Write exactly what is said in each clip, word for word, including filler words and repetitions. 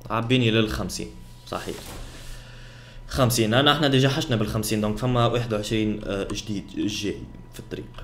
عبيني للخمسين صحيح. خمسين انا احنا ديجا حشنا بالخمسين، دونك فما واحد وعشرين جديد جاي في الطريق.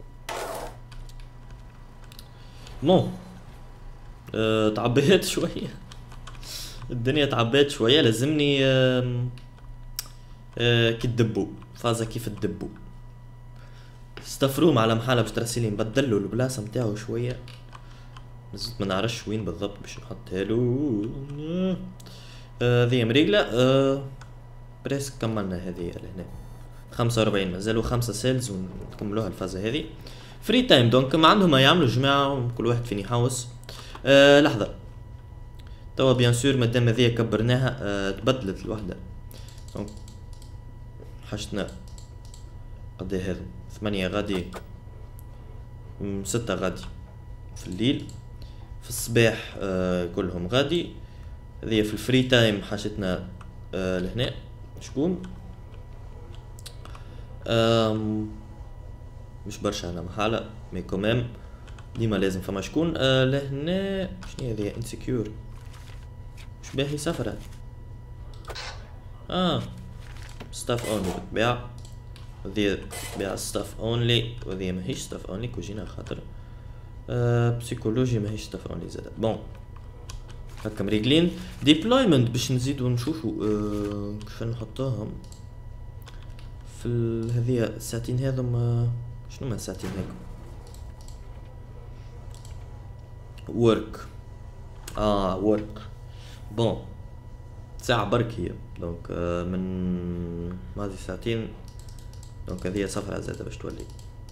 مو أه تعبيت شوية الدنيا تعبيت شوية، لازمني أه أه كي تدبو فازة كيف تدبو استفروم على محالة باش ترسلي نبدلو البلاصة متاعو شوية، مازلت ما نعرفش وين بالضبط باش نحطها له. هذه أه مريقلة أه بريسك كملنا هذه لهنا خمسة وأربعين، مازالوا خمسة سيلز ونكملوها الفازة هذه. فري تايم دونك ما عندهم ما يعملوا جماعة، كل واحد فين يحوس. أه لحظة توا بيان سور مادام هذيا كبرناها أه تبدلت الوحدة، دونك حشتنا قد هذا ثمانية غادي ستة غادي في الليل، في الصباح أه كلهم غادي. هذيا في الفري تايم حشتنا أه لهنا شكون أم مش برشا انا محالة مي كومام ديما لازم فما شكون أه لهنا. شنو هذيا انسكيور مش باهي سفرة اه ستاف اونلي بتباع، وذي بتباع ستاف اونلي، وذي ماهيش ستاف اونلي كوجينا خاطر أه بسيكولوجي ماهيش ستاف اونلي زادا. بون هكا مريقلين. ديبلويمنت باش نزيدو نشوفو أه كيف نحطوهم في هذه الساعتين هذم. شنو ما الساعتين هاكم ورك اه ورك بون ساعة برك هي، دونك آه من هذه ساعتين، دونك هذه صفرة زادة باش تولي.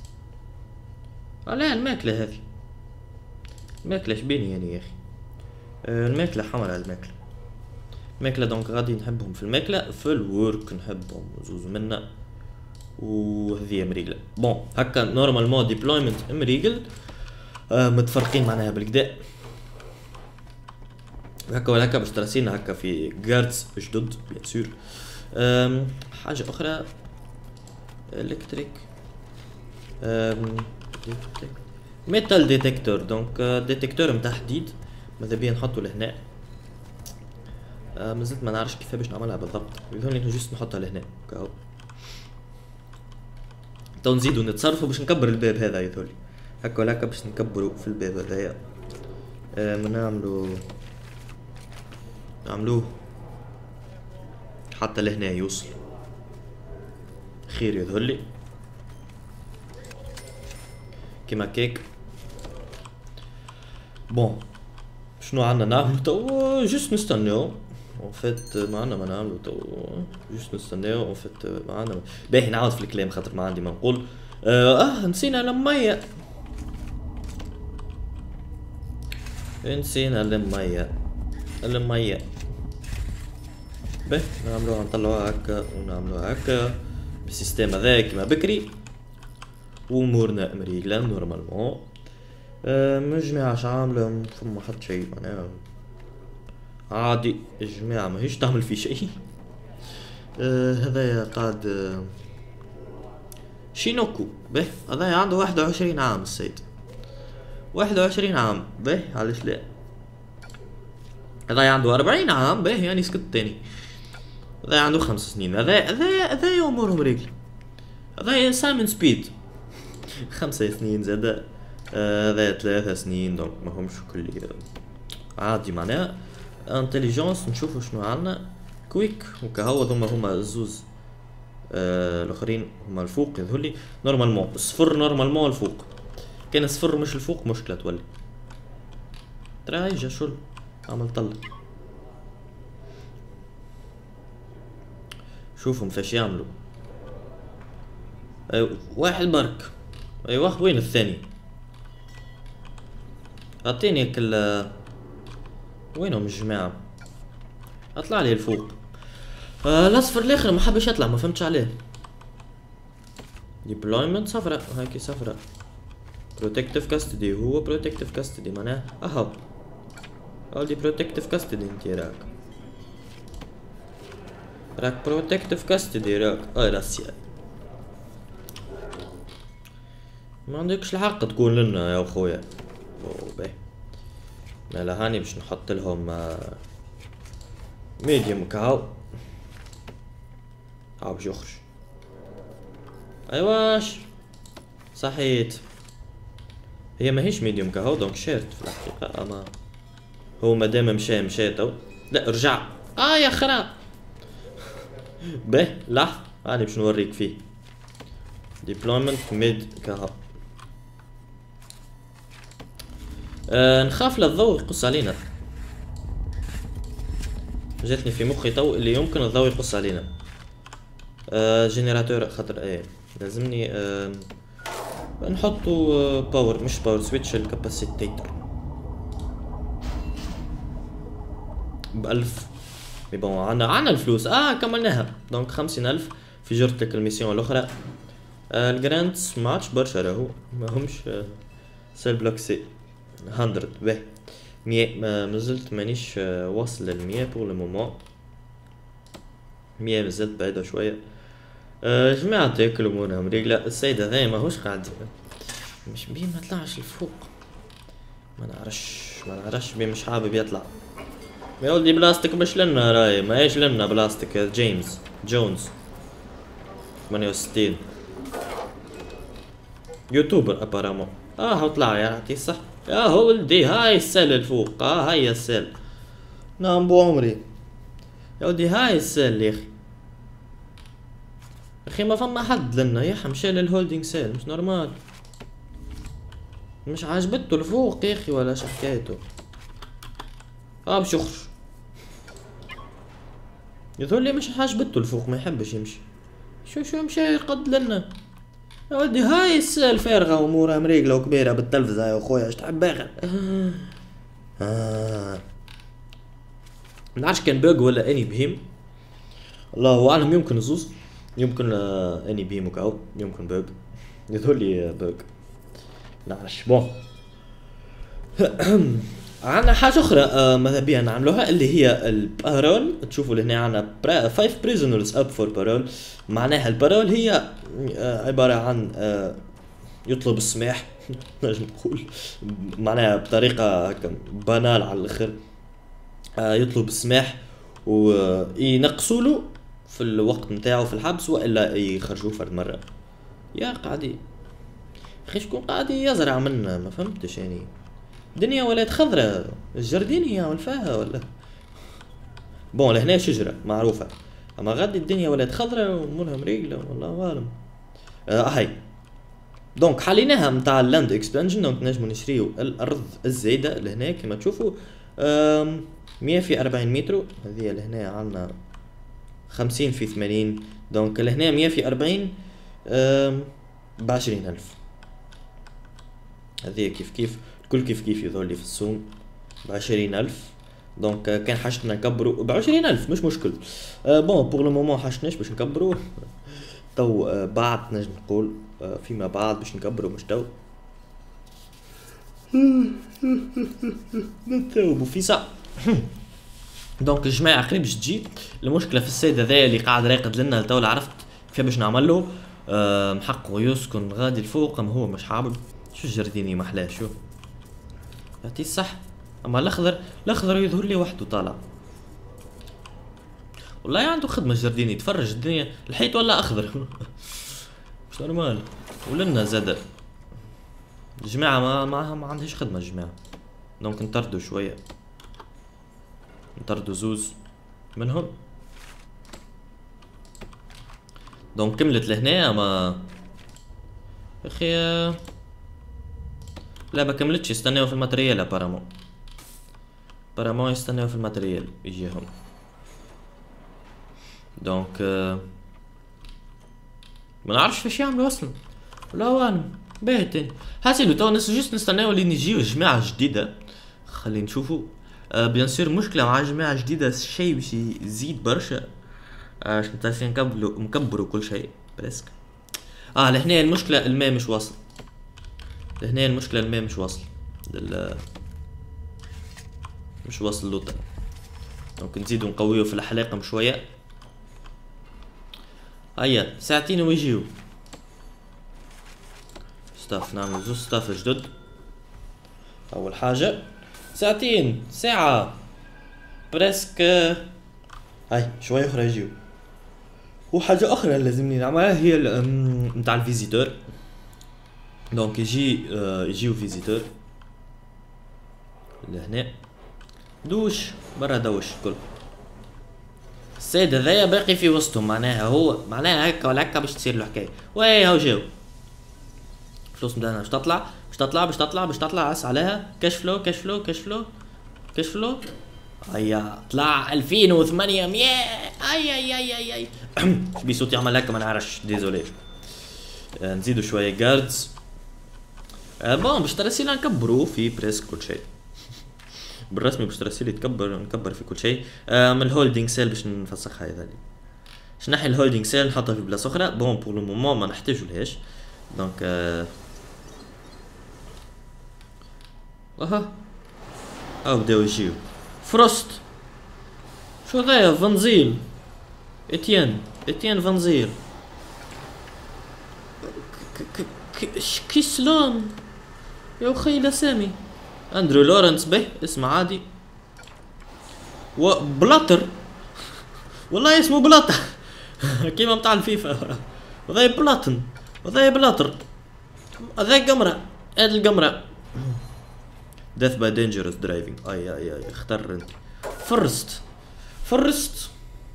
لا الماكلة هذه الماكلة شبيني يعني يا اخي آه الماكلة حمرا الماكلة الماكلة دونك غادي نحبهم في الماكلة، في الورك نحبهم زوز منا، وهذه مريقلة. بون هكا نورمالمون ديبلويمنت مريقل آه متفرقين معناها بالكدا هكا ولا هكا باش ترسينا هكا في جاردز جدد بيان سور. حاجة أخرى الكتريك ميتال ديتكتور، دونك ديتكتور متاع حديد ماذا بيا نحطو لهنا. آه مازلت ما نعرفش كيف باش نعملها بالضبط، يظهرلي جوست نحطها لهنا كاو. تو نزيدو نتصرفو باش نكبر الباب هذا يظهرلي هكا ولا هكا باش نكبرو في الباب هذايا. آه نعملو نعملوه حتى لهنا يوصل خير يظهرلي كيما كيك. بون شنو عندنا نعملو تو؟ جوست نستناو اون فيت ما عندنا ما نعملو تو، جوست نستناو اون فيت ما عندنا. باهي نعاود في الكلام خاطر ما عندي ما نقول. اه, آه نسينا المية نسينا المية المية باهي نعملوها نطلعوها هكا ونعملوها هكا بالسيستم هذا كيما بكري، وامورنا مريقلة نورمالمون. أه من الجماعة شعاملة فما حد شي معناها عادي، الجماعة ماهيش تعمل في شي. أه هذايا قاعد أه شينوكو باهي هذايا عنده واحد وعشرين عام السيد، واحد وعشرين عام باهي علاش لا. هذايا عنده أربعين عام باهي يعني سكت تاني. هذايا عنده خمس سنين، هذا هذا هذا امورهم رجل. هذايا سايمون سبيد خمسة سنين زادا، هذا آه ثلاثة سنين، دونك ما همش كل عادي معناها. انتليجنس نشوفو شنو عندنا. كويك وكهو هما هما الزوز آه الاخرين هما الفوق يظهرلي نورمالمون. الصفر نورمالمون الفوق، كان الصفر مش الفوق مشكلة تولي. ترى هيجا شل عمل طل. شوفهم فاش يعملوا. أيوة واحد برك. ايوه وين الثاني؟ اعطيني هاك ال وينهم الجماعة؟ اطلع لي الفوق. آه الاصفر الاخر ما حبش يطلع ما فهمتش عليه. ديبلويمنت صفرة هاكي صفرة. بروتكتيف كاستدي هو بروتكتيف كاستدي معناه اهو. هادي بروتكتيف كاستدي انتي راك. راك بروتكتيف كاستدي راك اي راسيا. ما عندكش الحق تقول لنا يا خويا. او باهي مالا هاني باش نحط لهم ميديوم كاو هاو باش يخرج. ايواش صحيت، هي ماهيش ميديوم كاو دونك شيرت في الحقيقة، اما هو مادام مشى مشى تو. لا رجع، اه يا خرا. به لحظة هاني باش نوريك فيه. ديبلويمنت ميد كاو. آه نخاف للضوء يقص علينا. جاتني في مخي تو اللي يمكن الضوء يقص علينا. آه جينيراتور خاطر ايه لازمني آه نحطو آه باور مش باور سويتش الكاباسيتيتر بألف. مي بون عنا عنا الفلوس اه كملناها دونك خمسين ألف في جرتك الميسيون الأخرى. آه الجراندز ماعادش برشا راهو ماهمش آه سيل بلوك سي مية. باهي مية مازلت مانيش آه واصل للمية بور لو مومون. مية مازلت بعيدة شوية. أه جماعة تاكلوا مونا مريقلة. السيد هذايا ماهوش قاعد مش بيه ما طلعش لفوق. ما نعرفش ما نعرفش بيه مش حابب يطلع. يا ولدي بلاستيك مش لنا راي ماهيش لنا بلاستيك. يا جيمس جونز ثمانية وستين يوتيوبر ابارامون. اه هو طلع يعطي صح. يا هو ولدي هاي السيل الفوق. اه هاي السيل. نعم بو عمري يا ولدي هاي السيل يا اخي. اخي ما فما حد لنا يا مشى للهولدينغ سيل مش نورمال. مش عاجبته الفوق يا اخي ولا شحكايته. اه باش يخرج يظهر لي مش عاجبته الفوق ما يحبش يمشي. شو شو مشى يقد لنا يا ولدي هاي السيل فارغه وامورها مريقله وكبيره بالتلفزه يا خويا اش تحب اخر. آه. منعرفش كان بوج ولا اني بهيم الله اعلم. يمكن زوز يمكن آه اني بهيم وكاو يمكن بوج يظهر لي بوج نعرفش. بون عندنا حاجة أخرى آه ماذا بيها نعملوها اللي هي البارول. تشوفوا لهنا عندنا فايف بريزونرز اب فور بارول. معناها البارول هي آه عبارة عن آه يطلب السماح نجم نقول معناها بطريقة هكا بانال على الآخر. آه يطلب السماح وينقصوا له في الوقت نتاعو في الحبس والا يخرجوه فرد مرة. يا قاعد اخي شكون قاعد يزرع منا ما فهمتش يعني. دنيا ولات خضرة الجردينية والفاها ولا. بون لهنا شجرة معروفة اما غادي الدنيا ولات خضرة ومولها مريقلة والله اعلم. آه هاي دونك حليناها متاع اللاند اكسبانجن. دونك نجمو نشريو الارض الزايدة لهنا كما تشوفوا مية في أربعين متر. هذه لهنا عندنا خمسين في ثمانين دونك لهنا مية في أربعين بعشرين ألف. هذه كيف كيف الكل كيف كيف يظهر لي في السوق بعشرين ألف. دونك كان حاجتنا نكبروا بعشرين ألف مش مشكل. أه بون بور لو مومون حاجتناش باش نكبروا تو أه بعد نجم نقول أه فيما بعد باش نكبروا مش تو. نتوبوا في ساعة. دونك الجماعة قريب باش تجي. المشكلة في السيد هذايا اللي قاعد راقد لنا تو عرفت كيف باش نعمل له أه محقه يسكن غادي الفوق اما هو مش حابب. شو الجرديني محلاه شو يعطيه الصح. اما الاخضر الاخضر يظهر لي وحده طالع والله عنده خدمه جرديني. يتفرج الدنيا الحيط ولا اخضر مش نورمال. ولنا زاد الجماعه ما معها ما عندهاش خدمه الجماعه. دونك نطردوا شويه نطردوا زوز منهم. دونك كملت لهنا اما اخي لا ما كملتش. يستناو في الماتريال ابارامون بارامون يستناو في الماتريال يجيهم. دونك ما نعرفش فاش يعملوا اصلا ولا اعلم. باهي تاني حاسيلو تو نس جوست نستناو اللي نجيو جماعه جديده. خلي نشوفوا آه بيان سور مشكله مع جماعه جديده الشيء باش يزيد برشا. باش آه نتاع نكبلو مكبروا كل شيء بريسك. اه لهنا المشكله الماء مش واصل. لهنا المشكله الماء مش واصل لل مش واصل لوطا. دونك نزيدو نقويو في الحلاقم شويه. هيا ساعتين ويجيو ستاف. نعمل زوج ستاف جدد. اول حاجه ساعتين ساعه بريسك هاي شويه اخرى يجيو. وحاجه اخرى لازمني نعملها هي نتاع الفيزيتور. دونك يجي آه يجيو فيزيتور لهنا. دوش برا دوش الكل. السيد هذايا باقي في وسطهم، معناها هو معناها هكا ولا هكا باش تصير له حكايه. وي هاو جاو فلوس مدانا باش تطلع باش تطلع باش تطلع باش تطلع عس عليها. كاش فلو كاش فلو كاش فلو كاش فلو. هيا طلع ألفين وثمانمية. اي اي اي اي اي شبي صوتي يعمل هكا ما نعرفش ديزولي. آه نزيدو شويه جاردز. آه بون باش ترسينا نكبرو في بريسك كل شيء. بالرسمي باش ترسيلي تكبر نكبر في كل شيء. آه من الهولدينغ سيل باش نفسخها هذا لي. باش نحي الهولدينغ سيل نحطها في بلاصه اخرى. بون بور لو مومون ما نحتاجو لهاش. دونك آه اها هاو بداو يجيو. فروست شو هذايا؟ فانزيل اتيان اتيان فانزيل. كيسلون يا اخي الاسامي. اندرو لورنس به اسم عادي. وبلاتر والله اسمه بلاتر كيما متاع الفيفا. وذا بلاتن وذا بلاتر. هذا قمرة هاد القمرة. death by dangerous driving. اي اي اي اختار انت. فرست فرست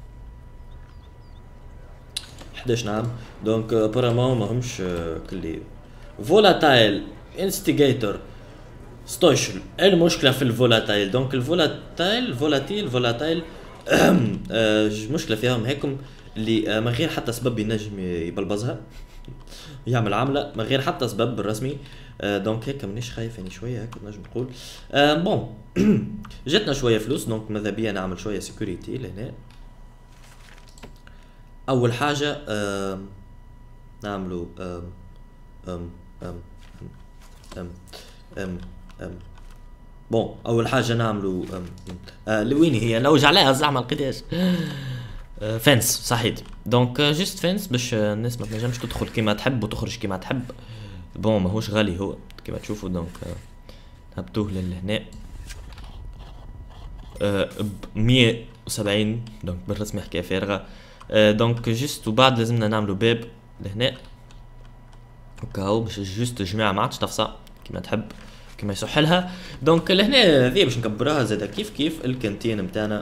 حداش نعم. دونك بارامون ماهمش كلي. فولاتايل انستيجيتور ستوشل. المشكله في الفولاتايل. دونك الفولاتايل فولاتيل فولاتايل مشكله فيهم هيكم اللي من غير حتى سبب ينجم يبلبزها يعمل عامله من غير حتى سبب بالرسمي. دونك هيك مانيش خايف يعني شويه هيك نجم نقول. بون جاتنا شويه فلوس. دونك ماذا بيا نعمل شويه سيكوريتي لهنا. اول حاجه نعملو ام ام ام ام ام ام بون اول حاجه نعملو لوين هي لوج عليها زعما لقيتهاش. فنس صحيت. دونك جست فنس باش الناس ما تنجمش تدخل كيما تحب وتخرج كيما تحب. بون ماهوش غالي هو كيما تشوفوا. دونك هبطوه لهنا ب مية وسبعين. دونك بالرسمي حكايه فارغه. دونك جست وبعد لازمنا نعملو باب لهنا هكاهو باش جست الجماعه ما عادش تفصى كيما تحب كيما يصح لها. دونك لهنا هذه باش نكبروها زادا كيف كيف الكانتين نتاعنا.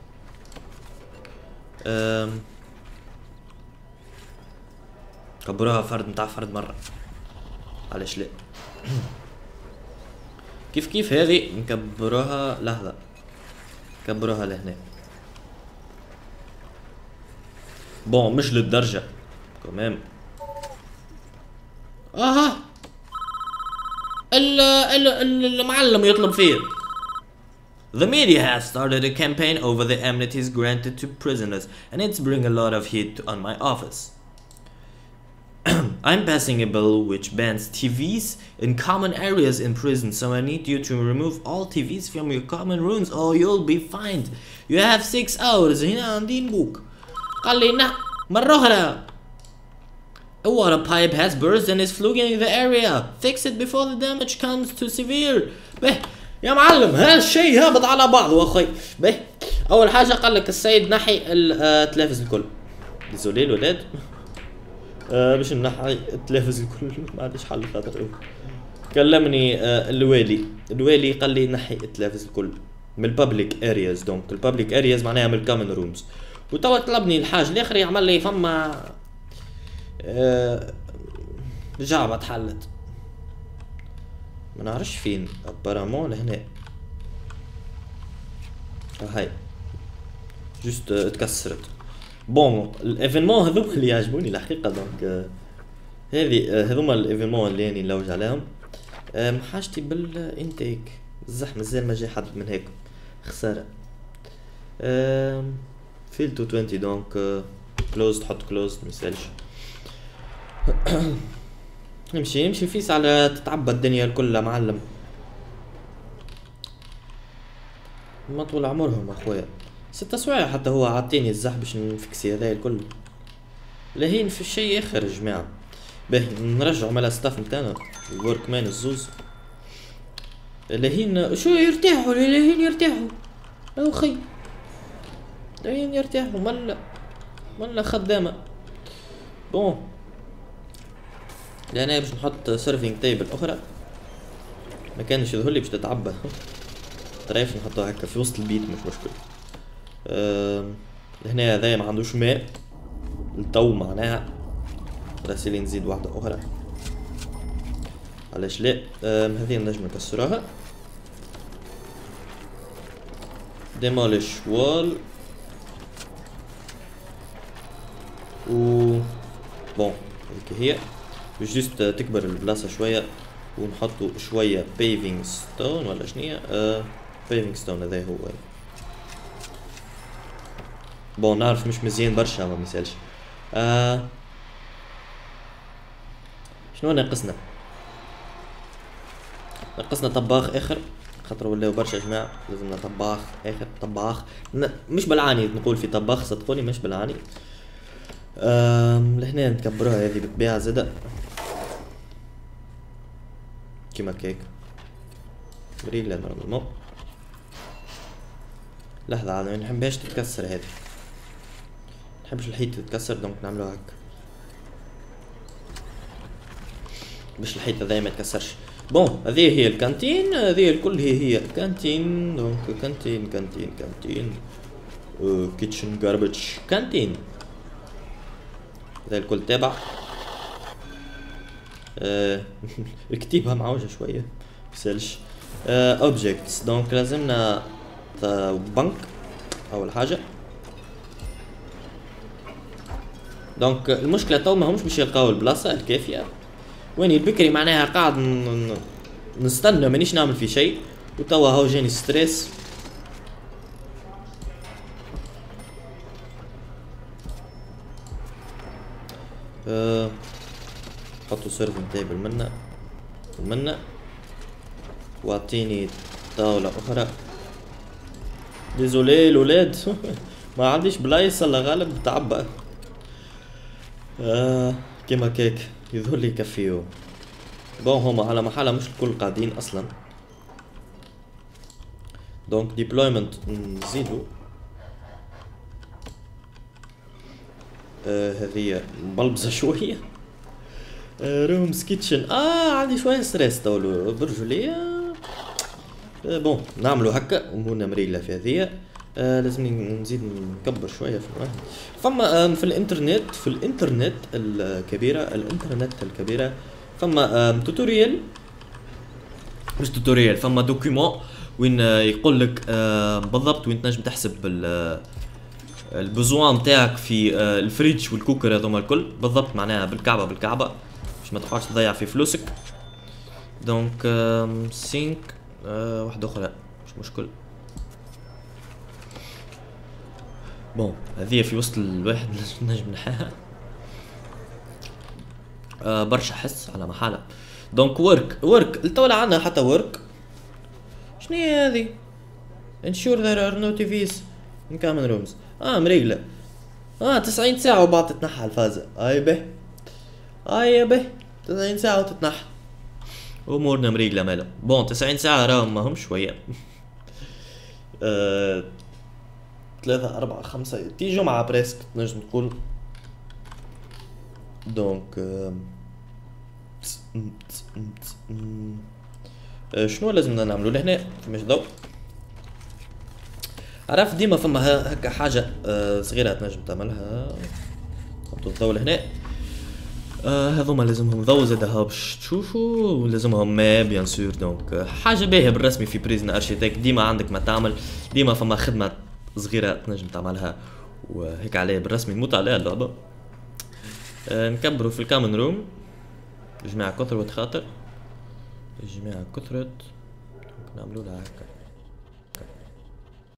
كبروها فرد نتاع فرد مره علاش لا. كيف كيف هذه نكبروها لحظه نكبروها لهنا. بون مش للدرجه كمان. اها ال ال المعلم يطلب فيه. The media has started a campaign over the amnesties granted to prisoners and it's bringing a lot of heat on my office. I'm passing a bill which bans T Vs in common areas in prison, so I need you to remove all T Vs from your common rooms or you'll be fined. You have six hours. هنا عندي نبوك. قال لي نعم مرة أخرى. A water pipe has burst and is flooding the area. Fix it before the damage comes too severe. به يا معلم هالشيء هابط على بعضه اخوي. به اول حاجه قال لك السيد نحي التلفز الكل. ديزولي الولاد آه باش نحي التلفز الكل ما عنديش حل خاطر كلمني آه الوالي. الوالي قال لي نحي التلفز الكل من البابليك ارياز. دونك البابليك ارياز معناها من الكومن رومز. وتوا طلبني الحاج الاخر يعمل لي فما آه جعبه تحلت ما نعرفش فين. ابارامون لهنا هاي جوست تكسرت. بون الايفينمون هذوما اللي يعجبوني الحقيقه. دونك هذه هذوما الايفينمون اللي راني نلوج عليهم. حاجتي بالانتيك بصح مازال ما جاي حد من هيك خساره. فيل تو عشرين دونك كلوز تحط كلوز ميسالش. نمشي نمشي فيس على تتعبى الدنيا الكل معلم. ما طول عمرهم اخويا. ستة سوايع حتى هو عطيني الزح باش نفكسي هذا الكل. لهين في شيء اخر يا جماعه. باهي نرجعوا مال ستاف نتاعنا الورك مان الزوز. لهين شو يرتاحوا لهين يرتاحوا يا اخي. وين يرتاحوا ملا ملا خدامة. بون لهنا باش نحط سيرفينج تيبل اخرى، ما كانش يظهر لي باش تتعبى طريف نحطوها هكا في وسط البيت مش مشكل. أه لهنا هذايا ما عندوش ماء التو معناها راسلي نزيد واحدة اخرى علاش لا. أه هذه نجم نكسروها ديموليش وول و بون هيك هي باش جست تكبر البلاصة شوية ونحطو شوية paving stone ولا شنية. أه paving stone هذا هو. بون نعرف مش مزيان برشا ما مثالش. أه شنو ناقصنا؟ ناقصنا طباخ اخر خاطر ولاو برشا جماعة لازمنا طباخ اخر طباخ مش بالعاني نقول في طباخ صدقوني مش بالعاني. لهنا نكبروها هذه بالطبيعة زادا كيما كيك ريلا نورمالمون. لحظة عاد منحبهاش تتكسر هذه منحبش الحيط تتكسر دونك نعملوها هكا باش الحيط هذايا ما يتكسرش. بون هذه هي الكانتين هذه الكل هي هي الكانتين دونك كانتين كانتين كانتين كيتشن جاربج كانتين هذا الكل تابع. أه الكتيبة معوجة شوية بسالش. اوبجيكتس دونك لازمنا بنك اول حاجة. دونك المشكلة تو ما همش باش يلقاو البلاصة الكافية ويني البكري معناها قاعد نستنى مانيش نعمل في شيء وتوا هاو جاني ستريس. أه حطوا سيرفنج تيبل منا ومنا واعطيني طاولة اخرى. ديزولي الولاد ما عنديش بلايص الا غالب تعبى. آه كيما كيك يظهر لي يكفيو. بون هما على محالة مش الكل قاعدين اصلا دونك ديبلويمنت نزيدو. آه هذه مبلبزة شوية. آه رومز كيتشن اه عندي شوية ستريس تولو برجولية. آه بون نعملو هكا امورنا مريلة في هذه. آه لازم نزيد نكبر شويه في الواحد. فما آه في الانترنت في الانترنت الكبيره الانترنت الكبيره فما آه توتوريال مش توتوريال فما دوكيومون وين آه يقول لك آه بالضبط وين تنجم تحسب البزوان نتاعك في آه الفريج والكوكر هذوما الكل بالضبط معناها بالكعبه بالكعبه باش ما تقعدش تضيع في فلوسك. دونك آه سينك آه واحده اخرى مش مشكل. بون هذه في وسط الواحد نجم نحاها. آه برشا حس على محالة. دونك ورك ورك التولا عندنا حتى ورك. شنو هي هذه؟ ensure there are no تي فيز in common rooms. اه مريقلة. اه تسعين ساعة وبعد تتنحى الفازة. اي به اي به تسعين ساعة وتتنحى. امورنا مريقلة مالا. بون تسعين ساعة راهم ما هم شوية. آه ثلاثة أربعة خمسة تي جمعة بريسك نجم نقول. دونك شنو لازمنا نعملو لهنا مش ضوء. عرفت ديما فما هكا حاجة صغيرة تنجم تعملها. نحطو الضوء لهنا. هذوما لازمهم ضوء زادا ها باش تشوفوا ولازمهم ماء بيان سور. دونك حاجة باهية بالرسمي في بريزن ارشيتكت ديما عندك ما تعمل ديما فما خدمة صغيرة تنجم تعملها وهيك عليه بالرسمي نموت عليها اللعبة. أه نكبروا في الكامن روم جماعة كثرت خاطر جماعة كثرت نعملوا لها هكا